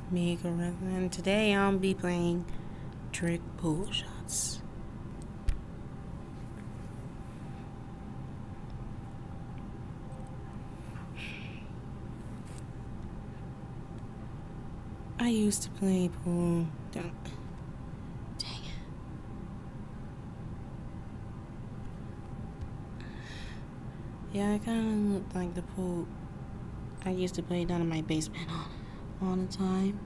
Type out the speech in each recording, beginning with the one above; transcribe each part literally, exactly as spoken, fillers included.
me correct, and today I'll be playing Trick Pool Shots. I used to play pool. Don't. Dang it. Yeah, I kind of look like the pool I used to play down in my basement all, all the time.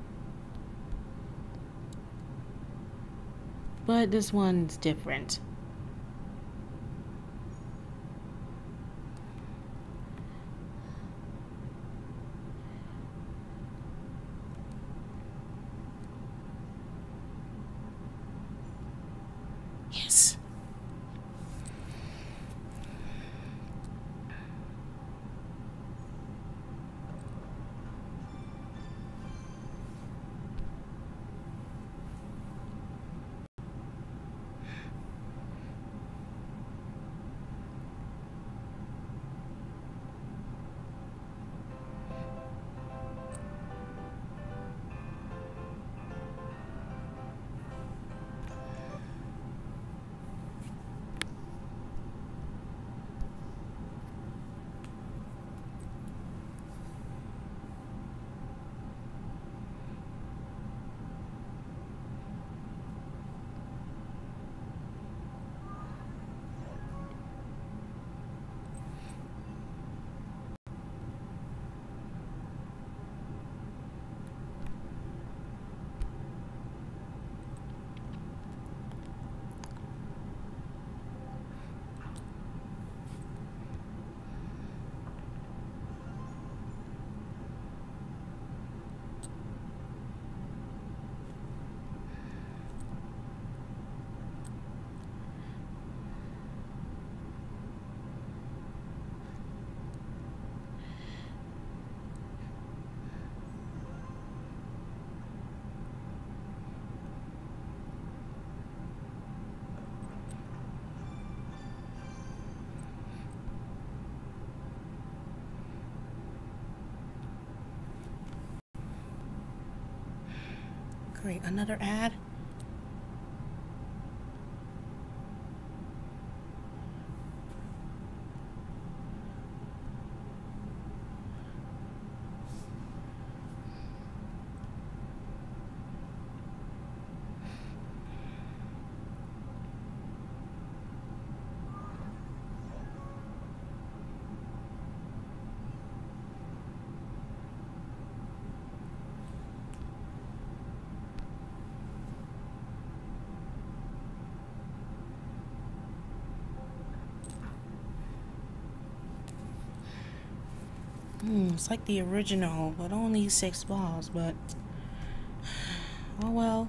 But this one's different. Yes. Great, another ad. Hmm, it's like the original, but only six balls, but oh well.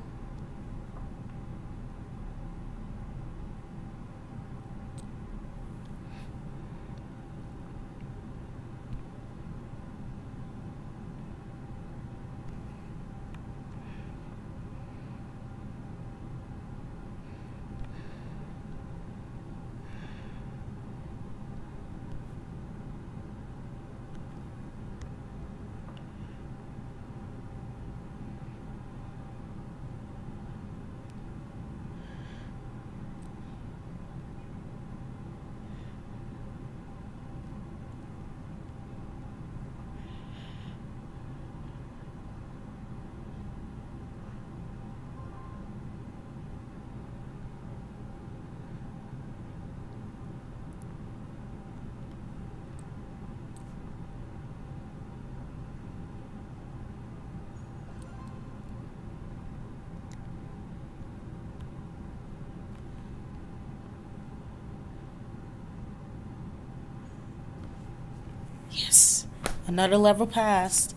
Yes, another level passed.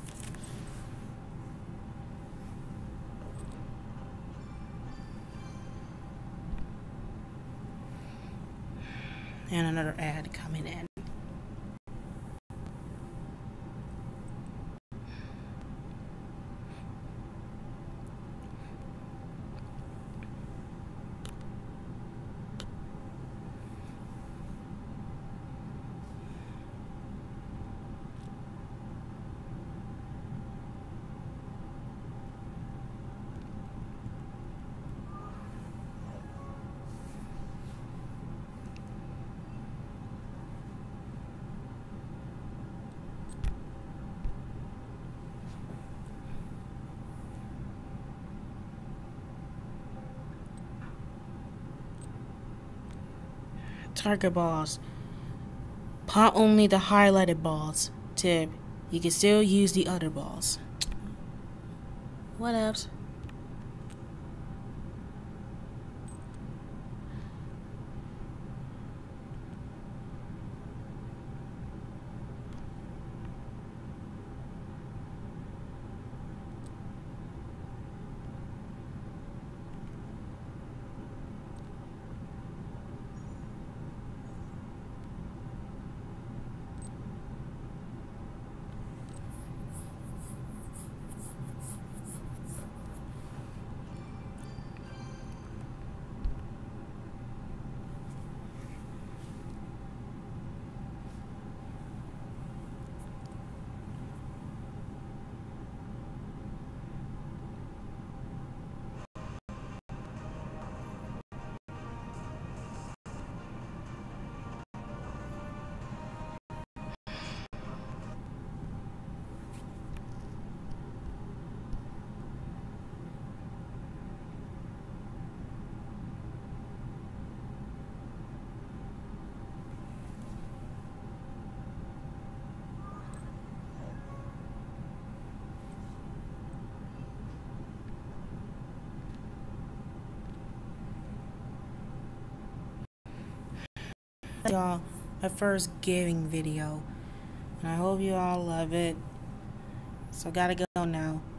And another ad coming in. target balls. Pot only the highlighted balls. Tip, you can still use the other balls. What else? Y'all, my first giving video, and I hope you all love it. So gotta go now.